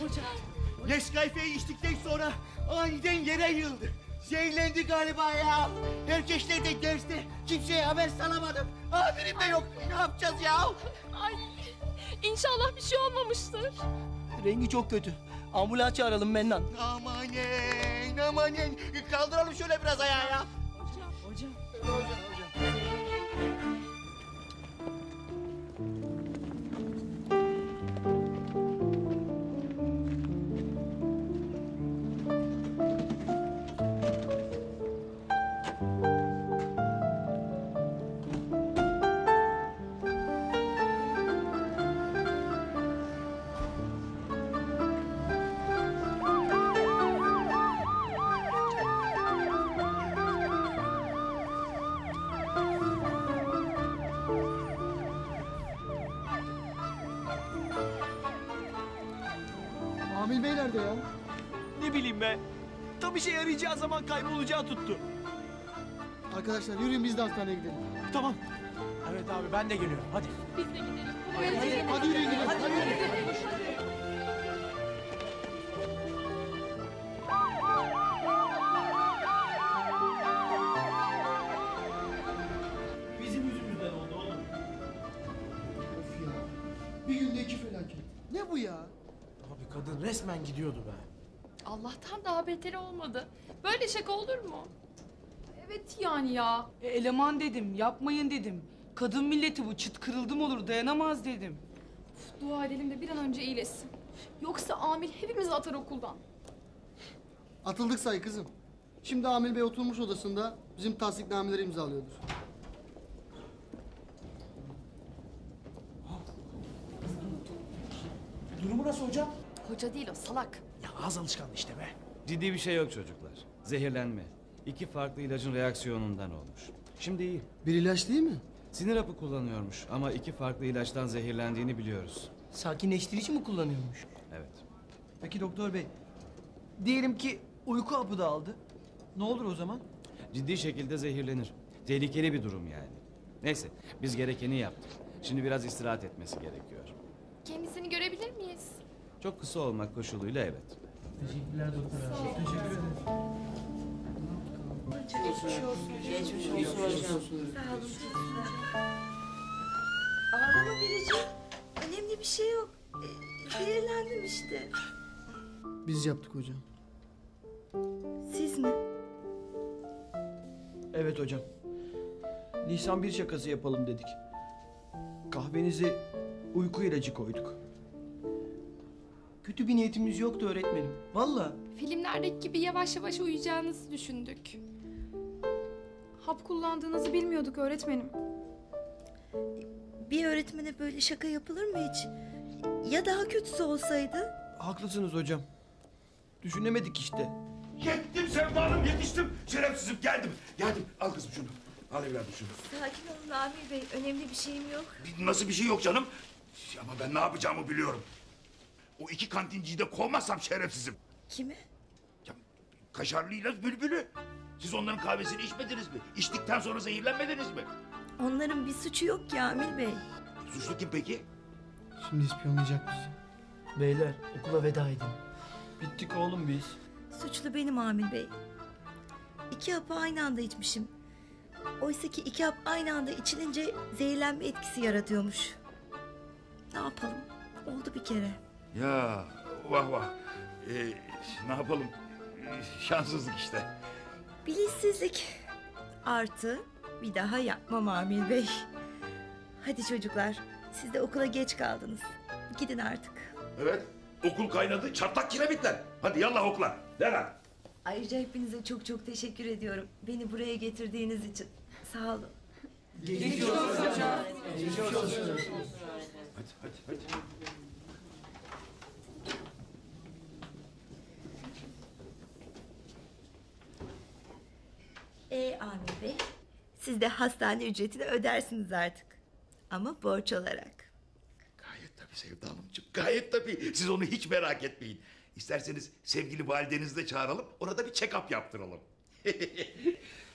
Hocam. Nescafe'yi içtikten sonra aniden yere yığıldı. Zehirlendi galiba ya. Herkesler de derste. Kimseye haber salamadım. Amirim de yok. Ne yapacağız ya? Ay, İnşallah bir şey olmamıştır. Rengi çok kötü. Ambulans çağıralım Mennan. Amanen, amanen. Kaldıralım şöyle biraz ayağı ya. Hocam. Amil Bey nerede ya? Ne bileyim be. Tam işe yarayacağı zaman kaybolacağı tuttu. Arkadaşlar yürüyün biz de hastaneye gidelim. Tamam. Evet abi ben de geliyorum. Hadi. Biz de gidelim. Hadi yürüyün gidelim. Hadi yürüyün. Bizim yüzümüzden oldu oğlum. Of ya. Bir günde iki felaket. Ne bu ya? Abi kadın resmen gidiyordu be. Allah'tan daha beteri olmadı. Böyle şaka olur mu? Evet yani ya. Eleman dedim, yapmayın dedim. Kadın milleti bu, çıt kırıldım olur, dayanamaz dedim. Uf, dua edelim de bir an önce iyileşsin. Yoksa Amil hepimizi atar okuldan. Atıldık say kızım. Şimdi Amil Bey oturmuş odasında bizim tasdiknameleri imzalıyordur. Durumu nasıl hocam? Hoca değil o, salak. Ya ağız alışkanlığı işte be. Ciddi bir şey yok çocuklar. Zehirlenme. 2 farklı ilacın reaksiyonundan olmuş. Şimdi iyi. Bir ilaç değil mi? Sinir hapı kullanıyormuş ama 2 farklı ilaçtan zehirlendiğini biliyoruz. Sakinleştirici mi kullanıyormuş? Evet. Peki doktor bey. Diyelim ki uyku hapı da aldı. Ne olur o zaman? Ciddi şekilde zehirlenir. Tehlikeli bir durum yani. Neyse biz gerekeni yaptık. Şimdi biraz istirahat etmesi gerekiyor. Kendisini görebilir miyiz? Çok kısa olmak koşuluyla evet. Teşekkürler doktor abi. Teşekkür ederim. Ağlama Biricik. Önemli bir şey yok. Zehirlendim işte. Biz yaptık hocam. Siz mi? Evet hocam. Nisan bir şakası yapalım dedik. Kahvenize uyku ilacı koyduk. Kötü bir niyetimiz yoktu öğretmenim. Vallahi. Filmlerdeki gibi yavaş yavaş uyuyacağınızı düşündük. Hap kullandığınızı bilmiyorduk öğretmenim. Bir öğretmene böyle şaka yapılır mı hiç? Ya daha kötüsü olsaydı? Haklısınız hocam. Düşünemedik işte. Yettim Sevda Hanım, yetiştim. Şerefsizim, geldim. Geldim. Al kızım şunu. Al evladım şunu. Sakin olun Amir Bey. Önemli bir şeyim yok. Nasıl bir şey yok canım? Ama ben ne yapacağımı biliyorum. O 2 kantinciyi de kovmazsam şerefsizim. Kimi? Ya, kaşarlıyla bülbülü. Siz onların kahvesini içmediniz mi? İçtikten sonra zehirlenmediniz mi? Onların bir suçu yok ki Amir Bey. Suçlu kim peki? Şimdi ispiyonlayacak bizi. Beyler okula veda edin. Bittik oğlum biz. Suçlu benim Amir Bey. 2 hapı aynı anda içmişim. Oysa ki 2 hap aynı anda içilince zehirlenme etkisi yaratıyormuş. Ne yapalım? Oldu bir kere. Ya vah vah. Ne yapalım? Şanssızlık işte. Bilinçsizlik. Artı bir daha yapmam Amir Bey. Hadi çocuklar, siz de okula geç kaldınız. Gidin artık. Evet. Okul kaynadı. Çatlak kiremitler. Hadi yallah okula. Derhal. Ayrıca hepinize çok çok teşekkür ediyorum. Beni buraya getirdiğiniz için. Sağ olun. Hadi hadi hadi. Amir Bey, siz de hastane ücretini ödersiniz artık. Ama borç olarak. Gayet tabii Sevda Hanımcığım. Gayet tabii. Siz onu hiç merak etmeyin. İsterseniz sevgili validenizi de çağıralım. Ona da bir check-up yaptıralım.